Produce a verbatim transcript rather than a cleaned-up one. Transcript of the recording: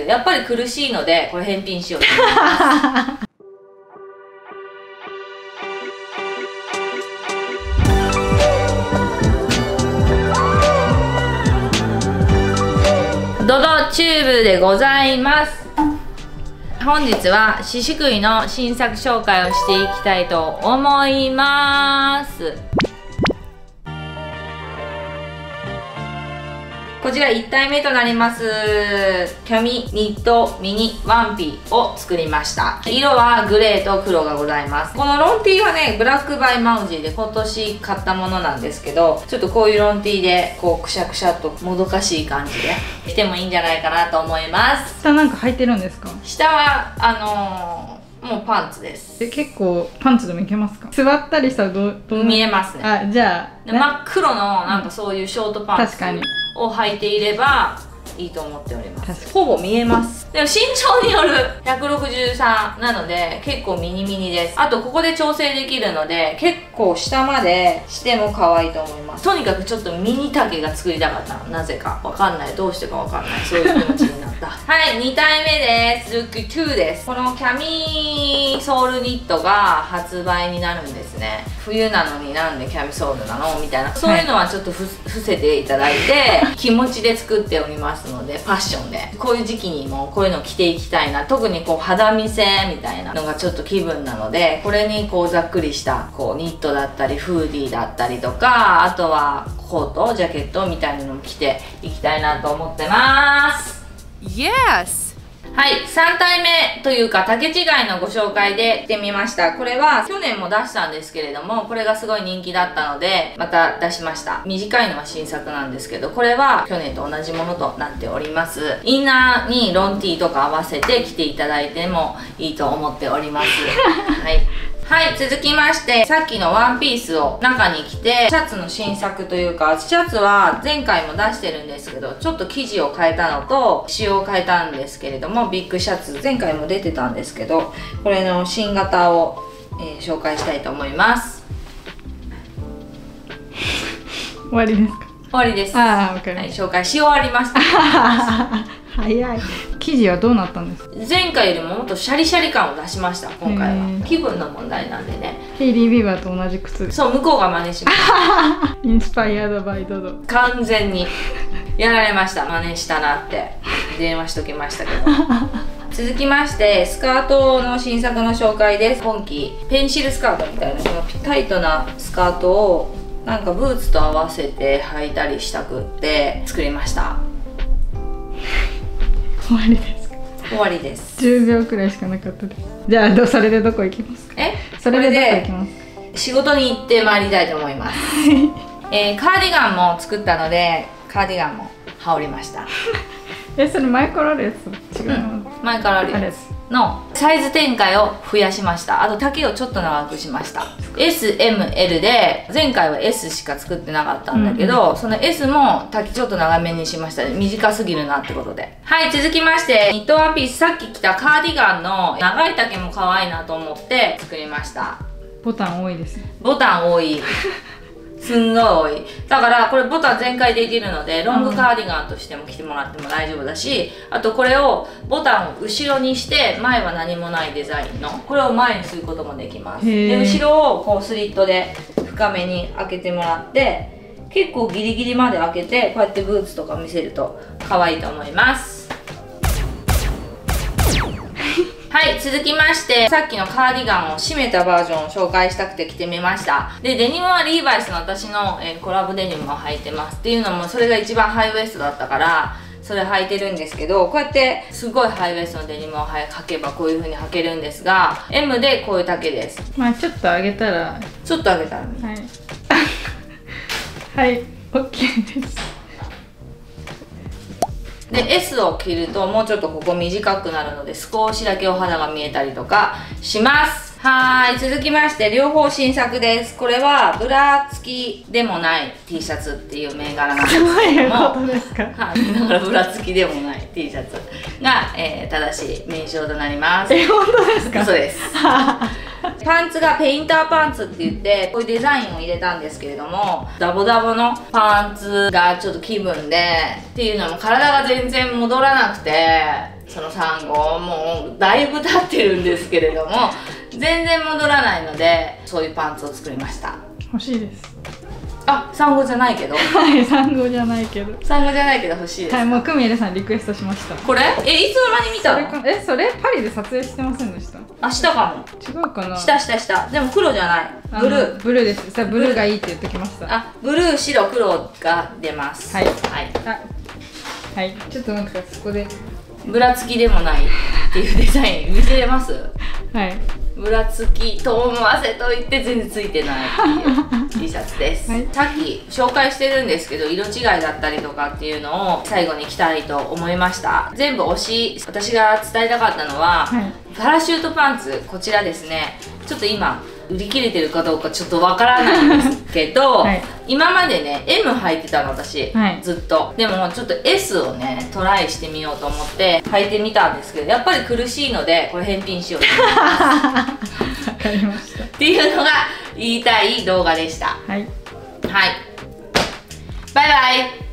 やっぱり苦しいのでこれ返品しようと思います。ドドチューブでございます。本日は獅子喰の新作紹介をしていきたいと思います。こちらいち体目となりますキャミニットミニワンピを作りました。色はグレーと黒がございます。このロンティーはねブラックバイマウジーで今年買ったものなんですけど、ちょっとこういうロンティーでこうくしゃくしゃっともどかしい感じで着てもいいんじゃないかなと思います。 下なんか履いてるんですか？ 下はあのーもうパンツです。 で結構パンツでもいけますか？座ったりしたらどうどう見えますね。 あ、じゃあ真っ黒のなんかそういうショートパンツを履いていればいいと思っております。ほぼ見えます。でも身長によるひゃくろくじゅうさんなので結構ミニミニです。あとここで調整できるので結構下までしても可愛いと思います。とにかくちょっとミニ丈が作りたかったの。なぜかわかんない、どうしてかわかんない、そういう気持ちになったはい、に体目です。ルックにです。このキャミソールニットが発売になるんですね。冬なのになんでキャミソールなのみたいな、そういうのはちょっとふ伏せていただいて気持ちで作っておりますので、ファッションでこういう時期にもこういうの着ていきたいな、特にこう肌見せみたいなのがちょっと気分なので、これにこうざっくりしたこうニットだったりフーディーだったりとか、あとはコートジャケットみたいなのも着ていきたいなと思ってます。 Yes! はい、さん体目というか丈違いのご紹介で着てみました。これは去年も出したんですけれども、これがすごい人気だったのでまた出しました。短いのは新作なんですけど、これは去年と同じものとなっております。インナーにロンティーとか合わせて着ていただいてもいいと思っておりますはいはい、続きましてさっきのワンピースを中に着て、シャツの新作というか、シャツは前回も出してるんですけどちょっと生地を変えたのと仕様を変えたんですけれども、ビッグシャツ前回も出てたんですけど、これの新型を、えー、紹介したいと思います。 終わりですか？ 終わりです。 ああ、わかりました。はい、紹介し終わりました早い。生地はどうなったんですか？ 前回よりももっとシャリシャリ感を出しました。今回は気分の問題なんでね。 ヘイリー・ビーバーと同じ靴。 そう、向こうが真似しましたインスパイアードバイドド。 完全にやられました。真似したなって電話しときましたけど続きましてスカートの新作の紹介です。今季ペンシルスカートみたいなこのタイトなスカートをなんかブーツと合わせて履いたりしたくって作りました。 終わりですか？ 終わりです。 じゅうびょうくらいしかなかったです。じゃあそれでどこ行きますか？ えそれでどこ行きますか？ 仕事に行ってまいりたいと思いますえー、カーディガンも作ったのでカーディガンも羽織りましたえ、それ前からあるやつ？違う、うん、 前からあるやつのサイズ展開を増やしました。あと丈をちょっと長くしました。 エスエムエル で前回は エス しか作ってなかったんだけど、うん、その エス も丈ちょっと長めにしました。短すぎるなってことで。はい、続きましてニットワンピース、さっき着たカーディガンの長い丈も可愛いなと思って作りました。 ボタン多いですね。 ボタン多いすんごい多い。だからこれボタン全開できるのでロングカーディガンとしても着てもらっても大丈夫だし、あとこれをボタンを後ろにして前は何もないデザインのこれを前にすることもできます。で後ろをこうスリットで深めに開けてもらって、結構ギリギリまで開けてこうやってブーツとか見せると可愛いと思いますはい、続きましてさっきのカーディガンを締めたバージョンを紹介したくて着てみました。でデニムはリーバイスの私の、えー、コラボデニムを履いてます。っていうのもそれが一番ハイウエストだったからそれ履いてるんですけど、こうやってすごいハイウエストのデニムを履けばこういう風に履けるんですが、 エム でこういう丈です。 まあちょっと上げたらちょっと上げたらね、 はいはい、 OK です。 で エス を着るともうちょっとここ短くなるので少しだけお肌が見えたりとかします。はい、続きまして両方新作です。これはブラ付きでもない T シャツっていう銘柄なんですけども、 どういうことですか？ はい、だからブラ付きでもない T シャツが、えー、正しい名称となります。 え、本当ですか？ 嘘ですパンツがペインターパンツって言ってこういうデザインを入れたんですけれども、ダボダボのパンツがちょっと気分でっていうのも体が全然戻らなくてその産後もうだいぶ経ってるんですけれども全然戻らないので、そういうパンツを作りました。 欲しいです。 あ、産後じゃないけどはい産後じゃないけど産後じゃないけど欲しいです。 はい、もうクミエルさんリクエストしました。 これえいつの間に見たの？ それかえそれパリで撮影してませんでした？ あ、したかも。 違うかな。 したしたした。でも黒じゃない、ブルー。 ブルーです。さあブルーがいいって言ってきました。 あ、ブルー、白、黒が出ます。 はいはい。 あはい、ちょっと待ってください。そこでぶらつきでもないっていうデザイン見せれます？ はい。 ぶらつきと思わせといて全然ついてないっていう T シャツです、はい、さっき紹介してるんですけど、色違いだったりとかっていうのを最後に着たいと思いました。全部推し、私が伝えたかったのは、はい、パラシュートパンツ、こちらですね。ちょっと今売り切れてるかどうかちょっとわからないんですけど、はい、今までね エム 履いてたの私、はい、ずっと。でもちょっと エス をねトライしてみようと思って履いてみたんですけど、やっぱり苦しいのでこれ返品しようと思いますわかりましたっていうのが言いたい動画でした。 はい、 はい、バイバイ。